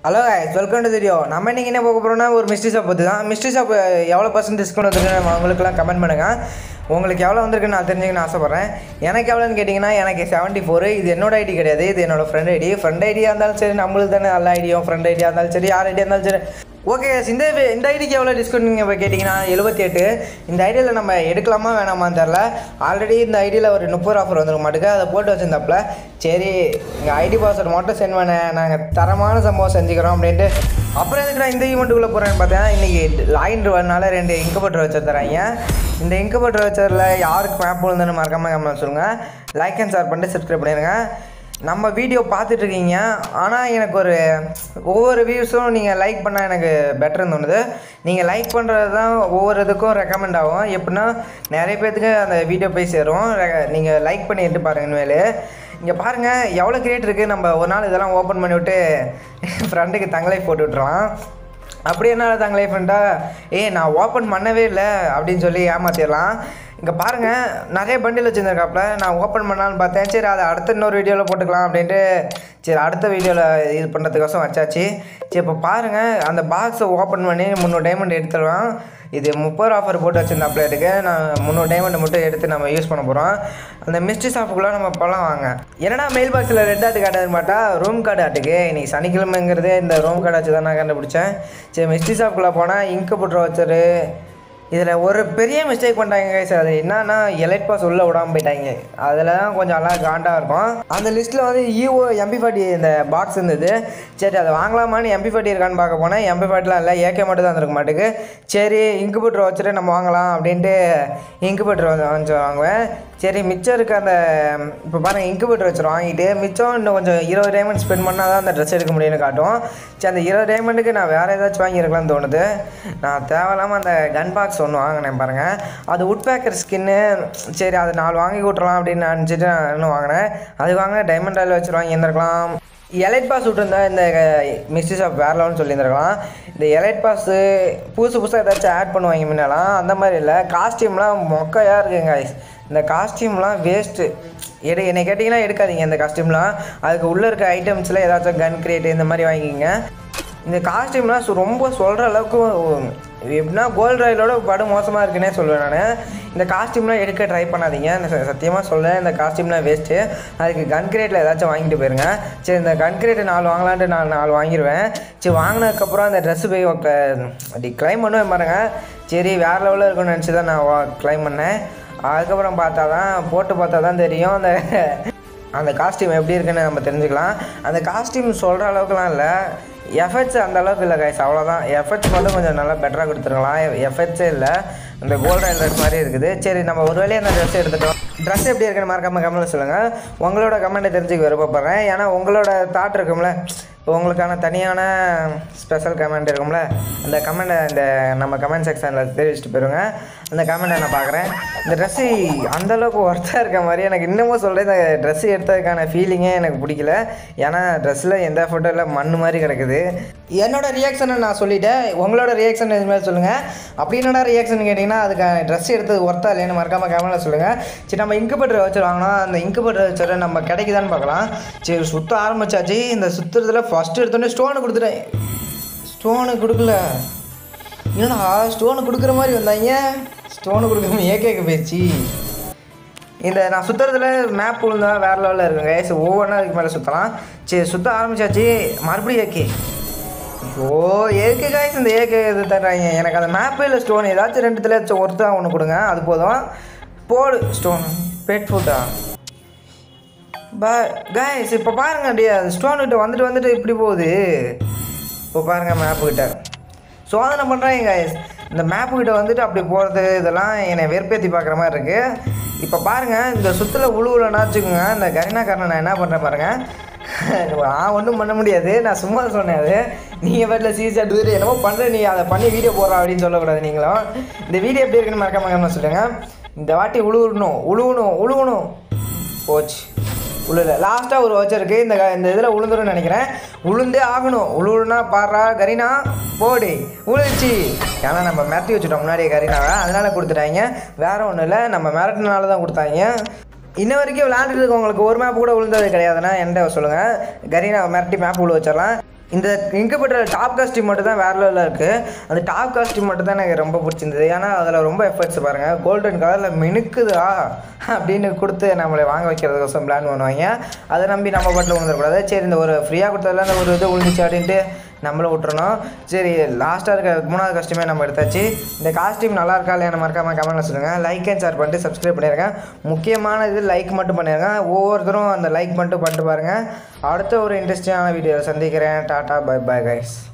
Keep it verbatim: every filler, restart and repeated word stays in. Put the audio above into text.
Hello guys, welcome to the video. நம்ம இன்னைக்கு என்ன பார்க்க போறோம்னா ஒரு மிஸ்ட்ரி ஷாப் பத்தி தான். மிஸ்ட்ரி ஷாப் எவ்வளவு பர்சன்ட் டிஸ்கவுண்ட் வந்திருக்குன்னு உங்களுக்குலாம் கமெண்ட் பண்ணுங்க. உங்களுக்கு எவ்வளவு வந்திருக்குன்னு நான் தெரிஞ்சுக்கணும் ஆசைப்படுறேன். எனக்கு எவ்வளவுன்னு கேட்டிங்கன்னா எனக்கு செவன்ட்டி ஃபோர். இது என்னோட ஐடி கிடையாது, இது என்னோட ஃப்ரெண்ட் ஐடி. ஃப்ரெண்ட் ஐடியா இருந்தாலும் சரி, நம்மளுக்கு தானே நல்ல ஐடியும். ஃப்ரெண்ட் ஐடியா இருந்தாலும் சரி, யார் ஐடியா இருந்தாலும் சரி. ஓகே, இந்த இந்த ஐடிக்கு எவ்வளோ டிஸ்கவுண்ட் நீங்கள் இப்போ கேட்டிங்கன்னா எழுபத்தி எட்டு. இந்த ஐடியில் நம்ம எடுக்கலாமா வேணாமான்னு தெரில. ஆல்ரெடி இந்த ஐடியில் ஒரு முப்பது ஆஃபர் வந்துருக்க மாட்டுக்கு, அதை போட்டு வச்சுருந்தாப்புல. சரி, எங்கள் ஐடி பாஸ்வேர்டு மட்டும் சென்ட் பண்ண, நாங்கள் தரமான சம்பவம் செஞ்சுக்கிறோம் அப்படின்ட்டு. அப்புறம் எதுக்கு நான் இந்த ஈவெண்ட்டுக்குள்ளே போகிறேன்னு பார்த்தேன். இன்றைக்கி லாயின் வரனால ரெண்டு இன்குபேட்டர் வச்சு தராங்க. இந்த இன்குபேட்டர் வச்சதில் யாருக்கு மேப் விழுந்துன்னு மறக்காமல் கமெண்ட் சொல்லுங்கள். லைக் அண்ட் ஷேர் பண்ணிட்டு சப்ஸ்கிரைப் பண்ணிடுங்க. நம்ம வீடியோ பார்த்துட்ருக்கீங்க, ஆனால் எனக்கு ஒரு ஒவ்வொரு வியூஸும் நீங்கள் லைக் பண்ணால் எனக்கு பெட்டர்னு தோணுது. நீங்கள் லைக் பண்ணுறது தான் ஒவ்வொரு இதுக்கும் ரெக்கமெண்ட் ஆகும். எப்படின்னா நிறைய பேர்த்துக்கு அந்த வீடியோ போய் சேரும். நீங்கள் லைக் பண்ணிட்டு பாருங்கள். மேலே இங்கே பாருங்கள் எவ்வளோ கிரியேட் இருக்குது. நம்ம ஒரு நாள் இதெல்லாம் ஓப்பன் பண்ணி விட்டு ஃப்ரெண்டுக்கு தங்களே போட்டு விட்றலாம். அப்படி என்ன தங்களே ஃப்ரெண்டா ஏ நான் ஓப்பன் பண்ணவே இல்லை அப்படின்னு சொல்லி ஏமாற்றிடலாம். இங்கே பாருங்கள் நிறைய பண்டில் வச்சுருந்துருக்காப்புல. நான் ஓப்பன் பண்ணாலும் பார்த்தேன். சரி அதை அடுத்த இன்னொரு வீடியோவில் போட்டுக்கலாம் அப்படின்ட்டு சரி அடுத்த வீடியோவில் இது பண்ணுறதுக்கோசம் வச்சாச்சு. சரி இப்போ பாருங்கள் அந்த பாக்ஸை ஓப்பன் பண்ணி முந்நூறு டைமண்ட் எடுத்துடலாம். இது முப்பது ஆஃபர் போட்டு வச்சுருந்தாப்புல இருக்கு. நான் முந்நூறு டைமண்ட் மட்டும் எடுத்து நம்ம யூஸ் பண்ண போகிறோம். அந்த மிஸ்ட்ரி ஷாப்புக்குள்ளே நம்ம போகலாம் வாங்க. என்னடா மெயில் பாக்ஸில் ரெட் ஆட்டு கார்டு மாட்டா ரூம் கார்டு ஆட்டுக்கு. இன்றைக்கி சனிக்கிழமைங்கிறதே இந்த ரூம் கார்டு வச்சு தான் நான் கண்டுபிடிச்சேன். சரி மிஸ்ட்ரி ஷாப்புக்குள்ளே போனால் இங்கு போட்டு வச்சரு. இதில் ஒரு பெரிய மிஸ்டேக் பண்ணிட்டாங்க கைஸ். அது என்னன்னா எலைட் பாஸ் உள்ளே விடாமல் போயிட்டாங்க. அதில் தான் கொஞ்சம் நல்லா காண்டாக இருக்கும். அந்த லிஸ்ட்டில் வந்து ஈஓ எம்பி ஃபார்ட்டி இந்த பாக்ஸ் இருந்தது. சரி அதை வாங்கலாமான்னு எம்பி ஃபார்ட்டி இருக்கான்னு பார்க்க போனேன். எம்பி ஃபார்ட்டிலாம் இல்லை, ஏகே மட்டும் தான் இருக்க மாட்டுக்கு. சரி இன்குபேட்டர் வச்சுட்டு நம்ம வாங்கலாம் அப்படின்ட்டு இன்குபேட்டர் வந்து வாங்குவேன். சரி மிச்சம் இருக்க அந்த இப்போ பாருங்கள் இன்குபேட்டர் வச்சு வாங்கிட்டு மிச்சம் இன்னும் கொஞ்சம் இருபது டைமண்ட் ஸ்பெண்ட் பண்ணால் தான் அந்த ட்ரெஸ் எடுக்க முடியும்னு காட்டும். சரி அந்த இருபது டைமண்டுக்கு நான் வேறு ஏதாச்சும் வாங்கியிருக்கலாம்னு தோணுது. நான் தேவையில்லாமல் அந்த கன் பாக்ஸ் ஒன்று வாங்கினேன் பாருங்கள். அது உட் பேக்கர் ஸ்கின்னு. சரி அது நாலு வாங்கி விட்றலாம் அப்படின்னு நினச்சிட்டு நான் இன்னும் வாங்கினேன். அது வாங்கினேன் டைமண்ட் ஆயில் வச்சு வாங்கி இருந்திருக்கலாம். எலைட் பாஸ் விட்டுருந்தா இந்த மிஸ்ட்ரி ஷாப் வேறு லெவல்னு சொல்லியிருந்துருக்கலாம். இந்த எலைட் பாஸு புதுசு புதுசாக ஏதாச்சும் ஆட் பண்ணுவாங்க முன்னெல்லாம். அந்த மாதிரி இல்லை, காஸ்டியூம்லாம் மொக்கையாக இருக்குங்க. இந்த காஸ்டியூம்லாம் வேஸ்ட்டு. எடு என்னை கேட்டிங்கன்னா எடுக்காதீங்க இந்த காஸ்டியூம்லாம். அதுக்கு உள்ளே இருக்க ஐட்டம்ஸில் ஏதாச்சும் கன் கிரியேட் இந்த மாதிரி வாங்கிக்கிங்க. இந்த காஸ்டியூம்லாம் ரொம்ப சொல்கிற அளவுக்கு எப்படின்னா கோல்டு ராயலோட படு மோசமாக இருக்குன்னே சொல்லுவேன் நான். இந்த காஸ்டியூம்லாம் எடுக்க ட்ரை பண்ணாதீங்க. சத்தியமாக சொல்லேன், இந்த காஸ்டியூம்லாம் வேஸ்ட்டு. அதுக்கு கன் கிரேட்டில் ஏதாச்சும் வாங்கிட்டு போயிருங்க. சரி இந்த கன் கிரேட்டு நாலு வாங்கலான்ட்டு நான் நாலு வாங்கிடுவேன். சரி வாங்கினதுக்கப்புறம் அந்த ட்ரெஸ்ஸு போய் அப்படி கிளைம் பண்ணுவேன் பாருங்கள். சரி வேறு லெவலில் இருக்குன்னு நினச்சி தான் நான் கிளைம் பண்ணேன். அதுக்கப்புறம் பார்த்தா தான் போட்டு பார்த்தா தான் தெரியும் அந்த அந்த காஸ்டியூம் எப்படி இருக்குன்னு நம்ம தெரிஞ்சுக்கலாம். அந்த காஸ்டியூம் சொல்கிற அளவுக்குலாம் இல்லை, எஃபெக்ட்ஸ் அந்த அளவுக்கு இல்லை கைஸ், அவ்வளோதான். எஃபெக்ட்ஸ் மட்டும் கொஞ்சம் நல்லா பெட்டராக கொடுத்துருக்கலாம். எஃபெக்ட்ஸே இல்லை, இந்த கோல்டு ராயல் ட்ரெஸ் மாதிரி இருக்குது. சரி நம்ம ஒரு வேலையை அந்த ட்ரெஸ் எடுத்துக்கலாம். ட்ரெஸ் எப்படி இருக்குன்னு மறக்காமல் கமெண்ட்டில் சொல்லுங்கள். உங்களோட கமெண்ட்டை தெரிஞ்சுக்க விருப்பப்படுறேன். ஏன்னா உங்களோட தாட் இருக்கும்ல, இப்போ உங்களுக்கான தனியான ஸ்பெஷல் கமெண்ட் இருக்கும்ல, அந்த கமெண்ட்டை இந்த நம்ம கமெண்ட் செக்ஷனில் தெரிவிச்சுட்டு போயிருங்க. அந்த கமெண்ட்டை நான் பார்க்குறேன். இந்த ட்ரெஸ்ஸு அந்தளவுக்கு ஒர்த்தாக இருக்க மாதிரி எனக்கு இன்னமும் சொல்கிறேன். இந்த ட்ரெஸ்ஸு எடுத்ததுக்கான ஃபீலிங்கே எனக்கு பிடிக்கல. ஏன்னா ட்ரெஸ்ஸில் எந்த ஃபோட்டோ இல்லை, மண் மாதிரி கிடக்குது. என்னோடய ரியாக்ஷனை நான் சொல்லிவிட்டேன். உங்களோட ரியாக்ஷன் இதுமாதிரி சொல்லுங்கள். அப்படி என்னோட ரியாக்ஷன் கேட்டிங்கன்னா அதுக்கான ட்ரெஸ் எடுத்தது ஒர்த்தா இல்லைன்னு மறக்காமல் கமெண்ட்டில் சொல்லுங்கள். சரி நம்ம இன்குபேட்டர் வச்சு வாங்கினோம். அந்த இன்குபேட்டர் வச்சு நம்ம கிடைக்குதான்னு பார்க்கலாம். சரி சுற்ற ஆரம்பிச்சாச்சு. இந்த சுற்றுறதுல ஃபஸ்ட்டு எடுத்தோடனே ஸ்டோனு கொடுத்துட்டேன். ஸ்டோனு கொடுக்கல, என்னடா ஸ்டோனு கொடுக்குற மாதிரி வந்தாங்க. ஸ்டோனு கொடுக்காம ஏகேக்கு போயிடுச்சு. இந்த நான் சுற்றுறதுல மேப் விழுந்தா வேறு லெவலில் இருக்குங்க. சரி ஒவ்வொன்றா அதுக்கு மேலே சுற்றலாம். சரி சுற்ற ஆரம்பிச்சாச்சு. மறுபடியும் ஏகே. ஓ ஏகே காய்ஸ், இந்த ஏகே இது தர்றாங்க. எனக்கு அந்த மேப்பே இல்லை, ஸ்டோன் ஏதாச்சும் ரெண்டுத்துல ஒருத்தா ஒன்று கொடுங்க, அது போதும். போடு ஸ்டோன் பெட் ஃபுட்டா பா காய்ஸ். இப்போ பாருங்க அப்படியே அது ஸ்டோன் கிட்ட வந்துட்டு வந்துட்டு இப்படி போகுது. இப்போ பாருங்கள் மேப்புக்கிட்ட சோதனை பண்ணுறாங்க காய்ஸ். இந்த மேப்புக்கிட்ட வந்துட்டு அப்படி போகிறது இதெல்லாம் என்னை வெறுப்பேற்றி பார்க்குற மாதிரி இருக்குது. இப்போ பாருங்கள் இந்த சுற்றில் உழுவுலன்னா வச்சுக்கோங்க. இந்த கரினாக்காரனை நான் என்ன பண்ணுறேன் பாருங்கள். நான் ஒன்றும் பண்ண முடியாது, நான் சும்மா சொன்னேன். அது நீங்கள் வீட்டில் சீரியஸாக எடுத்துகிட்டு என்னமோ பண்ணுறேன், நீ அதை பண்ணி வீடியோ போடுறா அப்படின்னு சொல்லக்கூடாது. நீங்களும் இந்த வீடியோ எப்படி இருக்குன்னு மறக்காம மறக்காம சொல்லுங்கள். இந்த வாட்டி உழுவணும் உழுவணும் உழுவணும் போச்சு. உழுல லாஸ்ட்டாக ஒரு வச்சு இருக்குது. இந்த இந்த இதில் உளுந்துருன்னு நினைக்கிறேன். உளுந்தே ஆகணும். உழுவுனா பாடுறா கரீனா போடு உழுச்சு. ஏன்னா நம்ம மிரட்டி வச்சுட்டோம் முன்னாடியே கரீனாவை, அதனால் கொடுத்துட்டாங்க. வேறு ஒன்றும் இல்லை, நம்ம மிரட்டினால தான் கொடுத்தாங்க. இன்ன வரைக்கும் விளையாண்டுட்டு இருக்கவங்களுக்கு ஒரு மேப் கூட விழுந்தது கிடையாதுன்னா என்கிட்ட சொல்லுங்கள். கரீனா மிரட்டி மேப் உள்ள வச்சிடலாம். இந்த இன்குபேட்டர் டாப் காஸ்டியூம் மட்டும் தான் வேறு லெவலில் இருக்குது. அந்த டாப் காஸ்டியூம் மட்டும் தான் எனக்கு ரொம்ப பிடிச்சிருந்தது. ஏன்னா அதில் ரொம்ப எஃபர்ட்ஸ் பாருங்கள், கோல்டன் கலரில் மினுக்குதா அப்படின்னு கொடுத்து நம்மளை வாங்க வைக்கிறதுக்கோசம் பிளான் பண்ணுவாங்க. அதை நம்பி நம்ம பாட்டில் விழுந்துடக்கூடாது. சரி இந்த ஒரு ஃப்ரீயாக கொடுத்ததுல அந்த ஒரு இது விழுந்துச்சு அப்படின்ட்டு நம்மளும் விட்டுறணும். சரி லாஸ்ட்டாக இருக்க மூணாவது காஸ்டியூமே நம்ம எடுத்தாச்சு. இந்த காஸ்டியூம் நல்லா இருக்கா இல்லையா மறக்காமல் கமெண்ட்டில் சொல்லுங்கள். லைக் அண்ட் ஷேர் பண்ணிட்டு சப்ஸ்கிரைப் பண்ணிடுங்க. முக்கியமான இது லைக் மட்டும் பண்ணிடுங்க. ஒவ்வொருத்தரும் அந்த லைக் மட்டும் பண்ணிட்டு பாருங்கள். அடுத்த ஒரு இன்ட்ரெஸ்டிங்கான வீடியோவில் சந்திக்கிறேன். Tata bye bye guys.